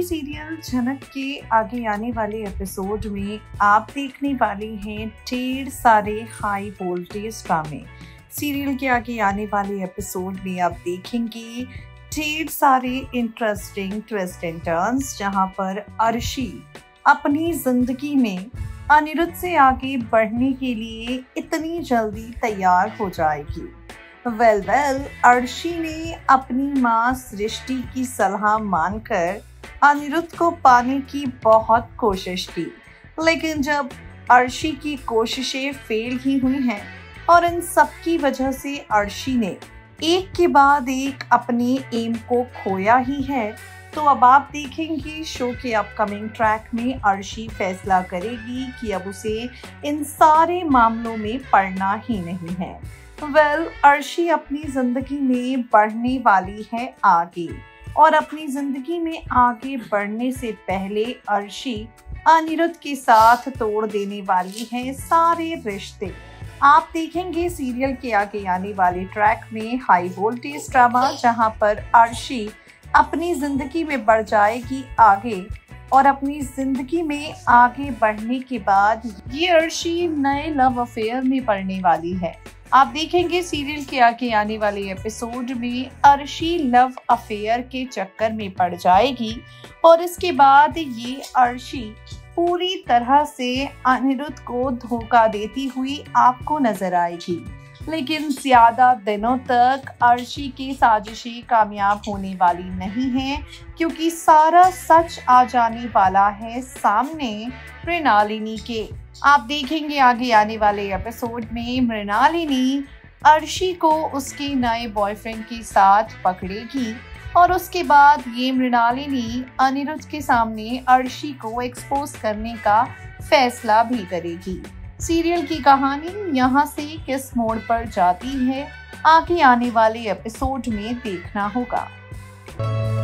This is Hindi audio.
सीरियल झनक के आगे आने वाले एपिसोड में आप देखने वाले हैं ढेर सारे हाई वोल्टेज ड्रामे। सीरियल के आगे आने वाले एपिसोड में आप देखेंगे ढेर सारे इंटरेस्टिंग ट्विस्ट एंड टर्न्स, जहां पर अर्शी अपनी जिंदगी में अनिरुद्ध से आगे बढ़ने के लिए इतनी जल्दी तैयार हो जाएगी। वेल अर्शी ने अपनी माँ सृष्टि की सलाह मानकर अनिरुद्ध को पाने की बहुत कोशिश की, लेकिन जब अर्शी की कोशिशें फेल ही हुई हैं और इन सब की वजह से अर्शी ने एक के बाद एक अपने एम को खोया ही है, तो अब आप देखेंगे शो के अपकमिंग ट्रैक में अर्शी फैसला करेगी कि अब उसे इन सारे मामलों में पड़ना ही नहीं है। अर्शी अपनी जिंदगी में बढ़ने वाली है आगे, और अपनी जिंदगी में आगे बढ़ने से पहले अर्शी अनिरुद्ध के साथ तोड़ देने वाली है सारे रिश्ते। आप देखेंगे सीरियल के आगे आने वाले ट्रैक में हाई वोल्टेज ड्रामा, जहां पर अर्शी अपनी जिंदगी में बढ़ जाएगी आगे, और अपनी जिंदगी में आगे बढ़ने के बाद ये अर्शी नए लव अफेयर में पड़ने वाली है। आप देखेंगे सीरियल के आगे आने वाले एपिसोड में अर्शी लव अफेयर के चक्कर में पड़ जाएगी, और इसके बाद ये अर्शी पूरी तरह से अनिरुद्ध को धोखा देती हुई आपको नजर आएगी। लेकिन ज्यादा दिनों तक अर्शी की साजिशें कामयाब होने वाली नहीं हैं, क्योंकि सारा सच आ जाने वाला है सामने मृणालिनी के। आप देखेंगे आगे आने वाले एपिसोड में मृणालिनी अर्शी को उसके नए बॉयफ्रेंड के साथ पकड़ेगी, और उसके बाद ये मृणालिनी अनिरुद्ध के सामने अर्शी को एक्सपोज करने का फैसला भी करेगी। सीरियल की कहानी यहाँ से किस मोड़ पर जाती है, आगे आने वाले एपिसोड में देखना होगा।